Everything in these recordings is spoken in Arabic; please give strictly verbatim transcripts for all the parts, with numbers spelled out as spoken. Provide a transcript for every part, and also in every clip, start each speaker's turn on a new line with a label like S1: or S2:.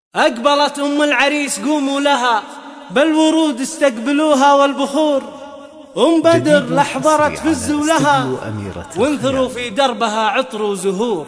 S1: أقبلت أم العريس قوموا لها، بالورود استقبلوها والبخور. أم بدر لحضرت فزوا لها، وانثروا في دربها عطر وزهور.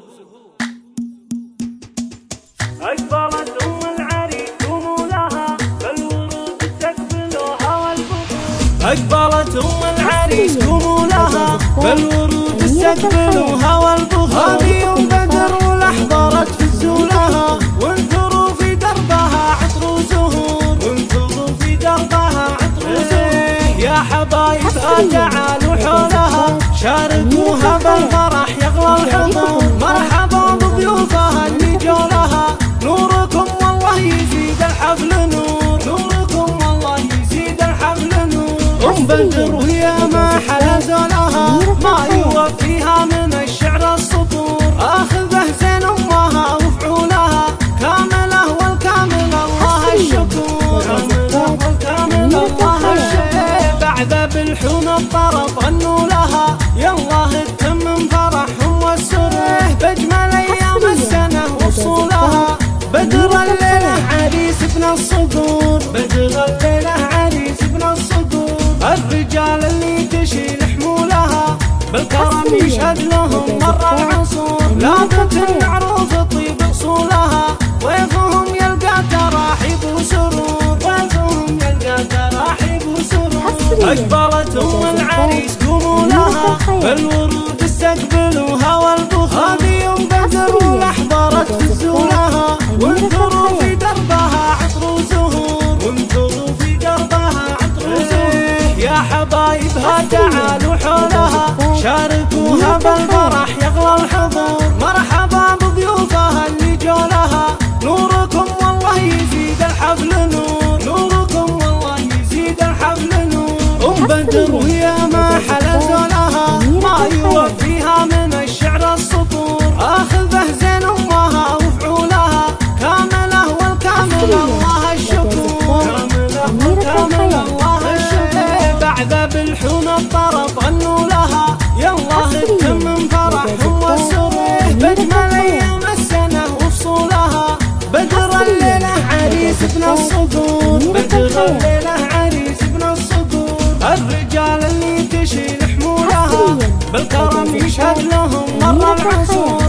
S1: أقبلت أم العريس قوموا لها، بالورود استقبلوها والبخور. أقبلت أم العريس قوموا لها، بالورود استقبلوها والبخور. هذه أم بدر ولحضرت فزوا لها، وانثروا في دربها عطر وزهور. وانثروا في دربها عطر وزهور. يا حبايبها تعالوا حولها، شاركوها بالفرح يغلى الحضور. مرحبا بضيوفها اللي جو لها، نوركم والله يزيد الحفل نور. نوركم والله يزيد الحفل نور. أم بدر وهي ما حلا زولها، ما يوفيها من الشعر السطور. آخذه زين أمها وفعولها، كامله والكامل الله الشكور. كامله والكامل الله الشكور. بعد بالحون الطرب غنوا لها، يالله تتم فرحهم والسرور. بأجمل أيام السنة وفصولها، بدر الليلة عريس ابن الصقور. بدر الليلة عريس ابن الصقور. الرجال اللي تشيل حمولها، بالكرم يشهد لهم مر العصور. لابد المعروف طيب اصولها، ضيفهم يلقى تراحيب وسرور. ضيفهم يلقى تراحيب وسرور. أقبلت أم العريس قوموا لها، بالورود استقبلوها والبخور. هذه أم بدر ولحضرت فزوا لها، وانثروا في دربها عطر وزهور. وانثروا في دربها عطر وزهور. يا حبايبها تعالوا حولها، شاركوها بالفرح يغلى الحضور. مرحبا بضيوفها اللي جو لها، نوركم والله يزيد الحفل نور. نوركم والله يزيد الحفل نور. أم بدر وهي ما حلا زولها، ما يوفيها من الشعر السطور. آخذه زين أمها وفعولها، كامله والكامل الله الشكور. كامله والكامل الله الشكور. بعد بالحون الطرب غنوا لها، يالله تتم فرحهم والسرور. بأجمل أيام السنة وفصولها، بدر الليلة عريس ابن الصقور. بدر الليلة عريس ابن الصقور. الرجال اللي تشيل حمولها، بالكرم يشهد لهم مر العصور.